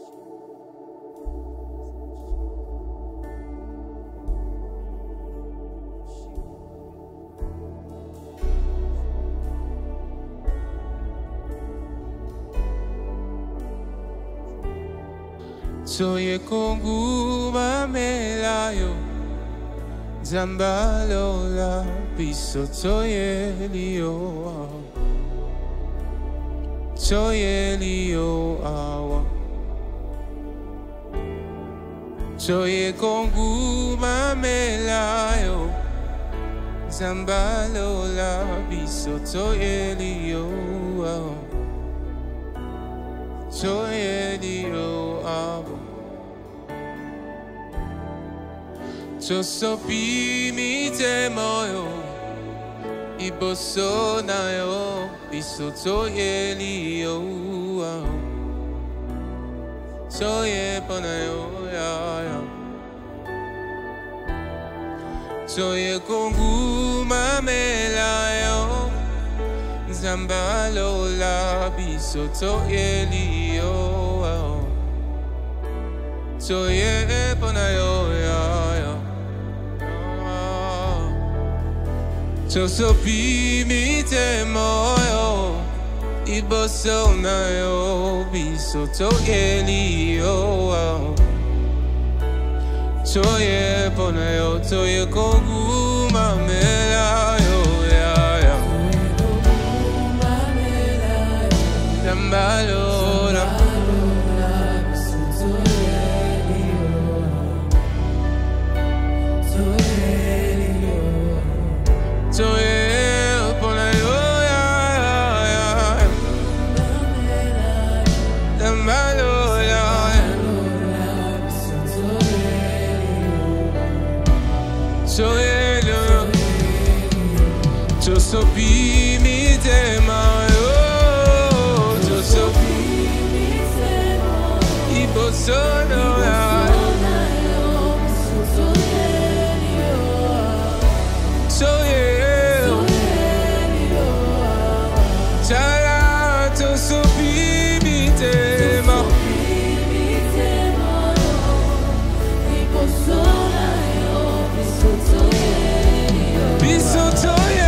Soye kongu mamelayo Zambalola piso toye liyo Toye liyo awa Soye kongu mamelayo Zambalola piso toye liyo Toye liyo awa Chosopi mi te moyo Iboso na yo Biso toye liyo Toye pana yo ya ya Toye kongu mamela yo Zambalola Biso toye liyo Toye pana yo ya ya Chosopi mi te moyo Iboso na yo Biso toye liyo Toye pona yo Toye kongu mamela yo ya ya Zambalola Chosopi mi te moyo Chosopi mi te moyo Iboso na yo Chala chosopi mi te moyo Iboso na yo Biso toye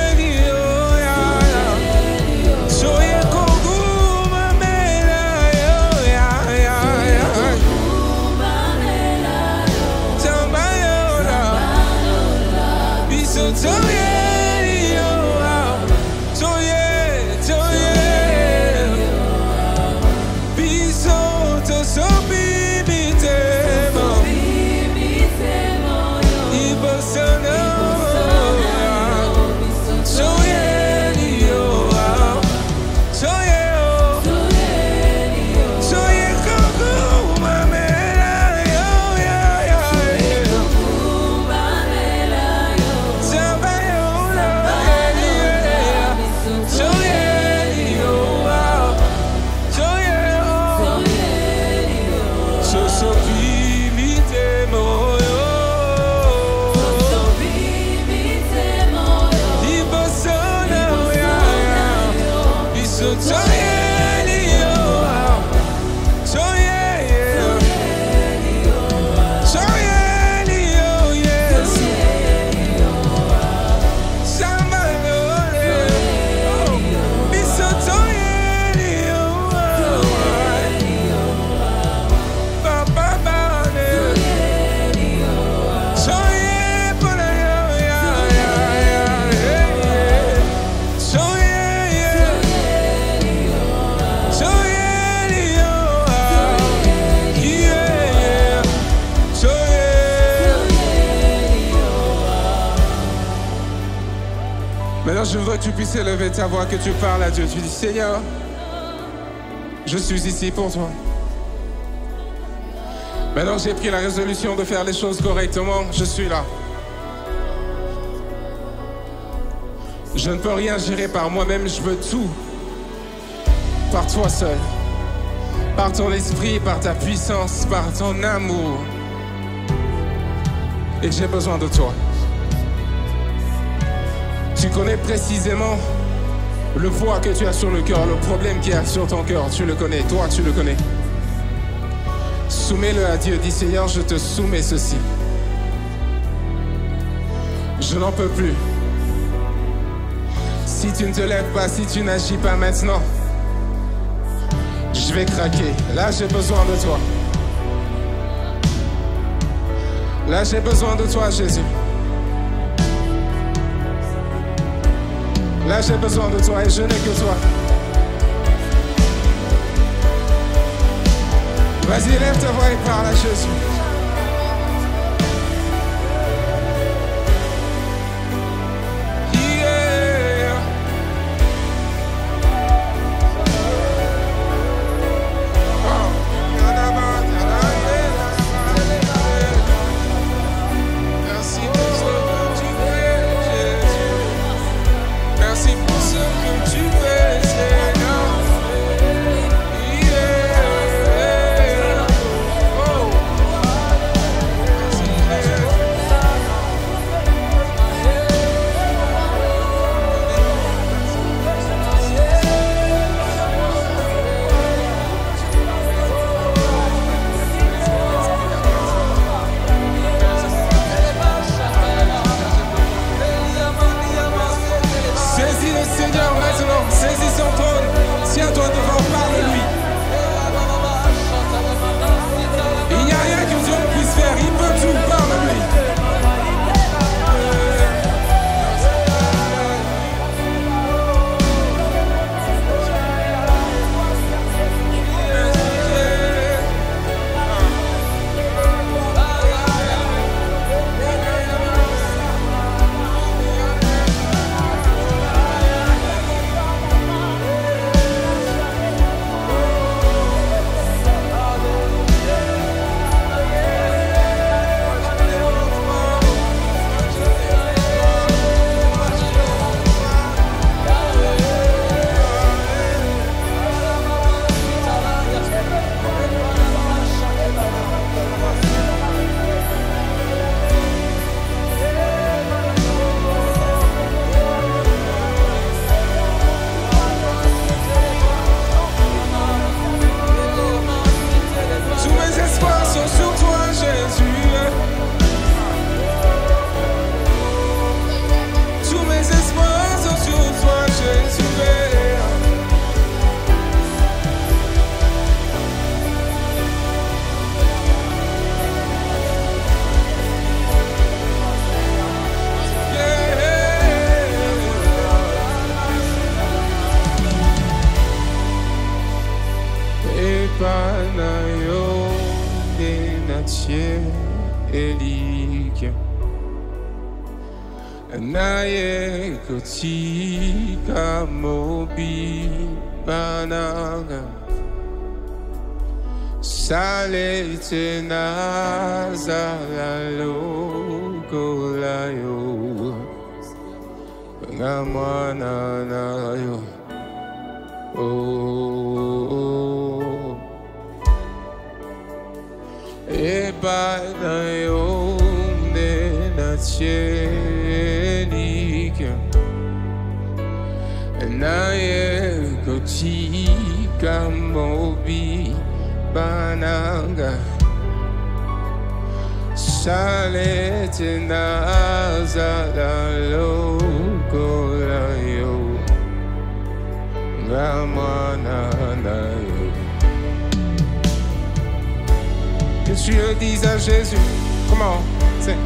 Maintenant, je voudrais que tu puisses élever ta voix, que tu parles à Dieu. Tu dis, Seigneur, je suis ici pour toi. Maintenant, j'ai pris la résolution de faire les choses correctement. Je suis là. Je ne peux rien gérer par moi-même. Je veux tout par toi seul. Par ton esprit, par ta puissance, par ton amour. Et j'ai besoin de toi. Tu connais précisément le poids que tu as sur le cœur, le problème qu'il y a sur ton cœur. Tu le connais, toi tu le connais. Soumets-le à Dieu. Dis Seigneur, je te soumets ceci. Je n'en peux plus. Si tu ne te lèves pas, si tu n'agis pas maintenant, je vais craquer. Là, j'ai besoin de toi. Là, j'ai besoin de toi, Jésus. Là, j'ai besoin de toi et je n'ai que toi. Vas-y, lève ta voix et parle à Jésus. Naye kotika mobi bananga Sale tenazala loko layo Ngamwana nayo Oh Eba nayo Cielik Naye kotika mobi bananga Sale tenazala loko layo Ngamwana nayo Que tu le dises à Jésus. Comment? C'est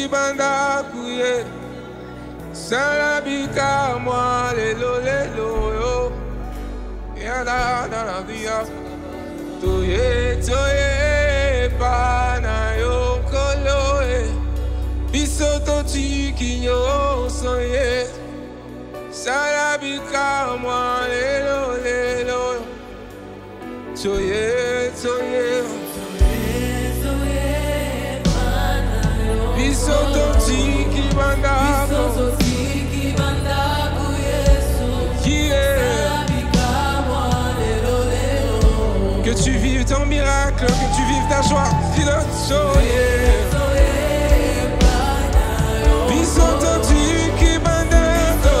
banda kuye. Salabika moi lelo yo. Yada da la dia. Toye pana yo koloe. Bisoto tikinyo soye. Salabika moi lelo. Toye Bisoto tiki bandako Que tu vives ton miracle, que tu vives ta joie. Bisoto tiki bandako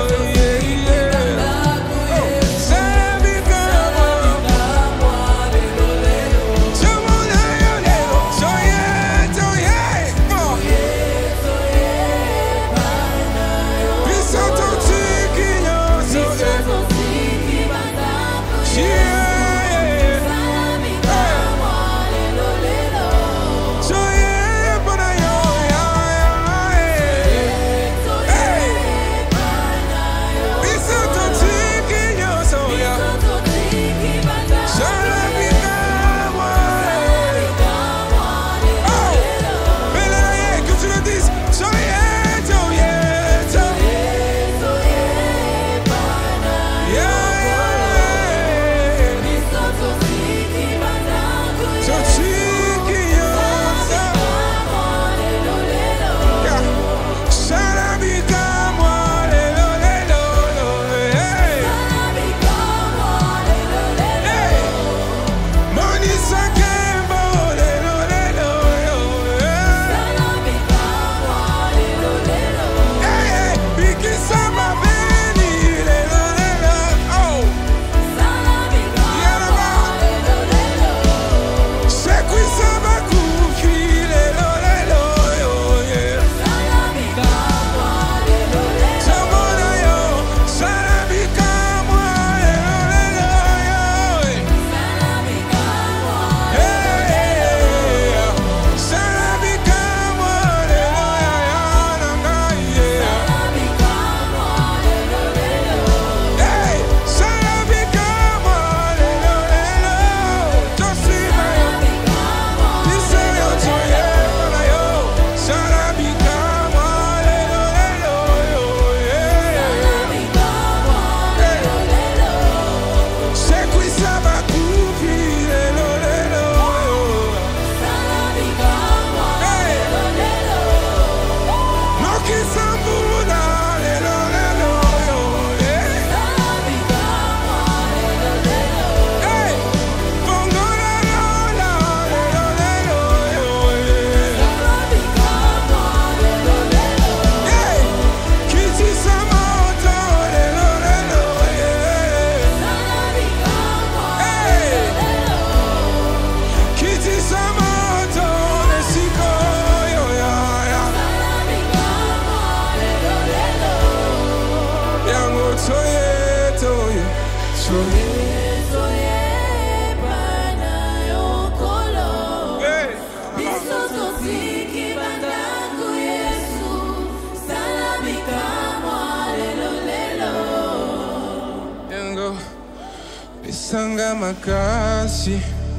Pesanga makasi,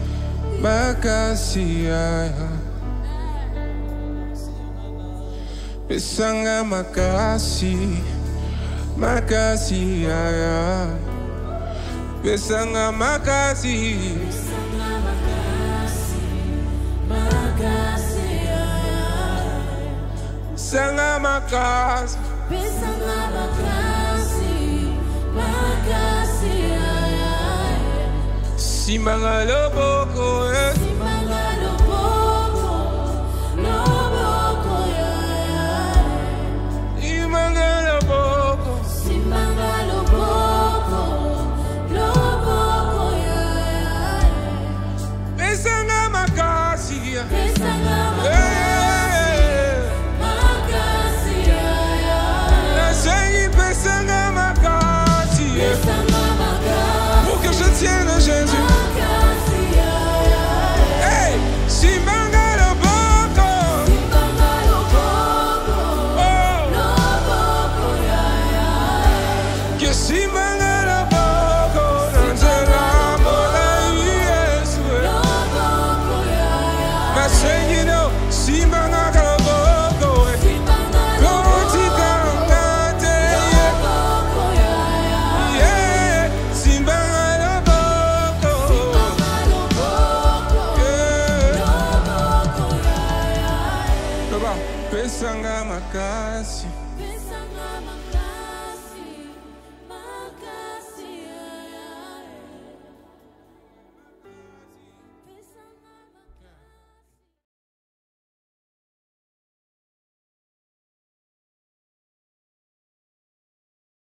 makasi aya. Pesanga makasi, makasi aya. Pesanga makasi, makasi aya. Pesanga makasi, pesanga makasi, makasi aya. Simanga loboko, simanga loboko, loboko ya. Simanga loboko, simanga loboko, loboko ya. Pesanga makasi, pesanga makasi ya. Nasengi pesanga makasi, pesanga makasi. Pour que je tienne Jésus. makasi